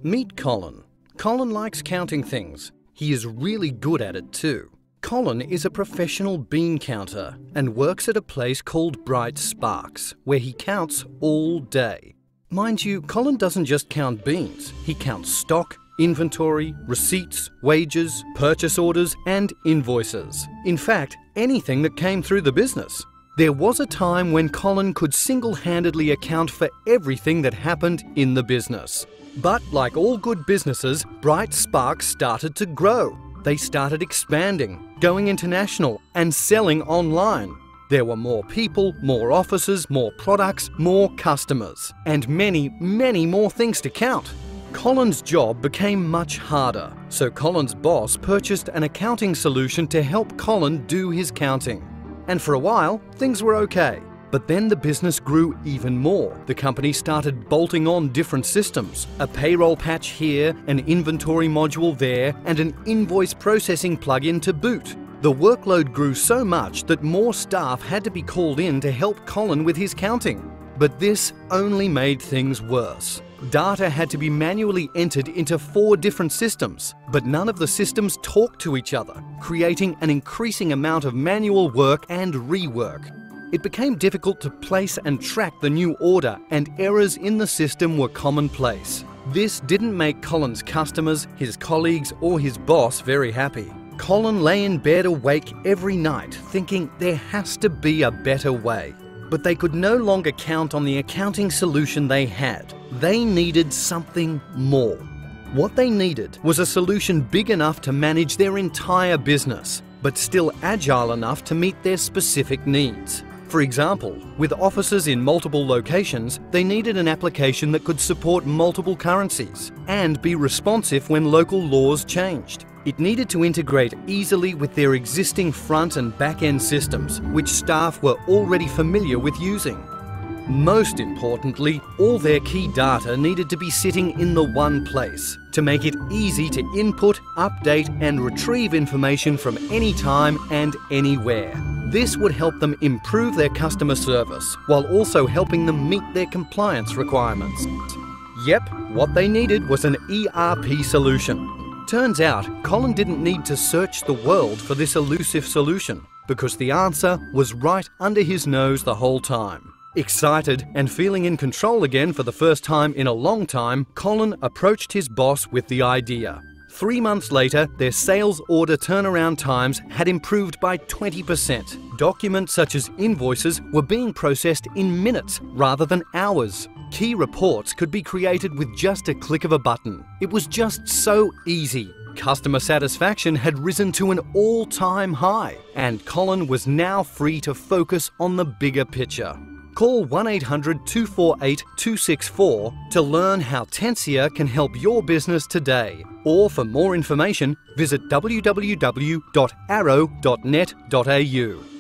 Meet Colin. Colin likes counting things. He is really good at it too. Colin is a professional bean counter and works at a place called Bright Sparks, where he counts all day. Mind you, Colin doesn't just count beans. He counts stock, inventory, receipts, wages, purchase orders, and invoices. In fact, anything that came through the business. There was a time when Colin could single-handedly account for everything that happened in the business. But like all good businesses, Bright Sparks started to grow. They started expanding, going international, and selling online. There were more people, more offices, more products, more customers, and many, many more things to count. Colin's job became much harder, so Colin's boss purchased an accounting solution to help Colin do his counting. And for a while, things were okay. But then the business grew even more. The company started bolting on different systems, a payroll patch here, an inventory module there, and an invoice processing plugin to boot. The workload grew so much that more staff had to be called in to help Colin with his counting. But this only made things worse. Data had to be manually entered into 4 different systems, but none of the systems talked to each other, creating an increasing amount of manual work and rework. It became difficult to place and track the new order, and errors in the system were commonplace. This didn't make Colin's customers, his colleagues, or his boss very happy. Colin lay in bed awake every night, thinking there has to be a better way. But they could no longer count on the accounting solution they had. They needed something more. What they needed was a solution big enough to manage their entire business, but still agile enough to meet their specific needs. For example, with offices in multiple locations, they needed an application that could support multiple currencies and be responsive when local laws changed. It needed to integrate easily with their existing front and back-end systems, which staff were already familiar with using. Most importantly, all their key data needed to be sitting in the one place to make it easy to input, update, and retrieve information from any time and anywhere. This would help them improve their customer service while also helping them meet their compliance requirements. Yep, what they needed was an ERP solution. Turns out, Colin didn't need to search the world for this elusive solution because the answer was right under his nose the whole time. Excited and feeling in control again for the first time in a long time, Colin approached his boss with the idea. 3 months later, their sales order turnaround times had improved by 20%. Documents such as invoices were being processed in minutes rather than hours. Key reports could be created with just a click of a button. It was just so easy. Customer satisfaction had risen to an all-time high, and Colin was now free to focus on the bigger picture. Call 1-800-248-264 to learn how Tensia can help your business today. Or for more information, visit www.arrow.net.au.